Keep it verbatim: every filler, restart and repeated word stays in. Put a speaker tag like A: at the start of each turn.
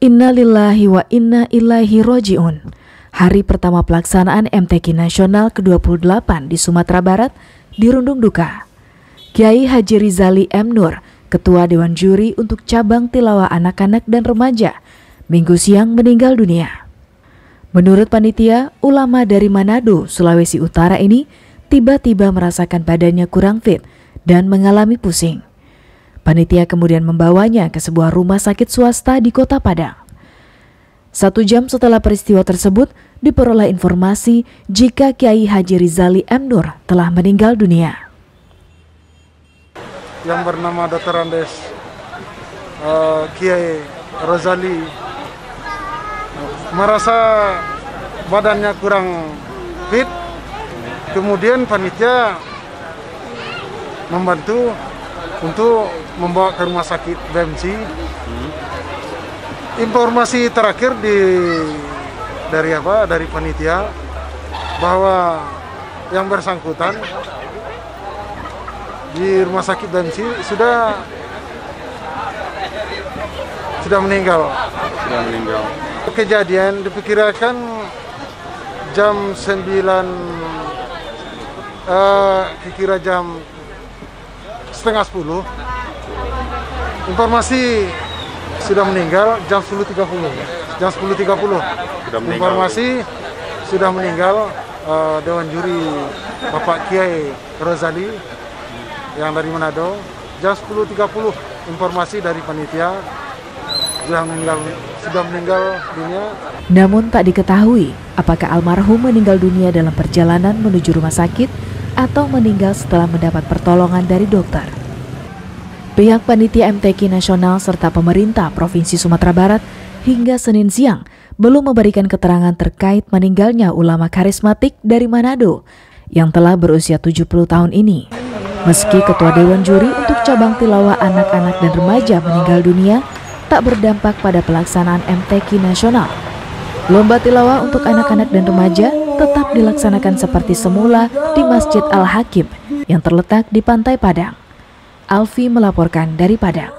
A: Innalillahi wa inna ilaihi roji'un. Hari pertama pelaksanaan M T Q Nasional ke dua puluh delapan di Sumatera Barat dirundung duka. Kiai Haji Rizali M. Nur, Ketua Dewan Juri untuk Cabang Tilawah Anak-anak dan Remaja, Minggu siang meninggal dunia. Menurut panitia, ulama dari Manado, Sulawesi Utara ini tiba-tiba merasakan badannya kurang fit dan mengalami pusing. Panitia kemudian membawanya ke sebuah rumah sakit swasta di Kota Padang. Satu jam setelah peristiwa tersebut, diperoleh informasi jika Kiai Haji Rizali M. Nur telah meninggal dunia.
B: Yang bernama Dokter Andes uh, Kiai Rizali merasa badannya kurang fit, kemudian panitia membantu untuk membawa ke rumah sakit B M C. Hmm. Informasi terakhir di dari apa dari panitia bahwa yang bersangkutan di rumah sakit B M C sudah sudah meninggal.
C: Sudah meninggal.
B: Kejadian diperkirakan jam sembilan, uh, kira jam setengah sepuluh. Informasi sudah meninggal jam sepuluh tiga puluh. Jam sepuluh tiga puluh. Informasi sudah meninggal uh, Dewan Juri Bapak Kiai Rizali yang dari Manado. Jam sepuluh tiga puluh informasi dari panitia sudah meninggal sudah meninggal dunia.
A: Namun tak diketahui apakah almarhum meninggal dunia dalam perjalanan menuju rumah sakit atau meninggal setelah mendapat pertolongan dari dokter. Pihak panitia M T Q Nasional serta pemerintah Provinsi Sumatera Barat hingga Senin siang belum memberikan keterangan terkait meninggalnya ulama karismatik dari Manado yang telah berusia tujuh puluh tahun ini. Meski Ketua Dewan Juri untuk Cabang Tilawah Anak-anak dan Remaja meninggal dunia, tak berdampak pada pelaksanaan M T Q Nasional. Lomba tilawah untuk anak-anak dan remaja tetap dilaksanakan seperti semula di Masjid Al-Hakim yang terletak di Pantai Padang. Alfi melaporkan dari Padang.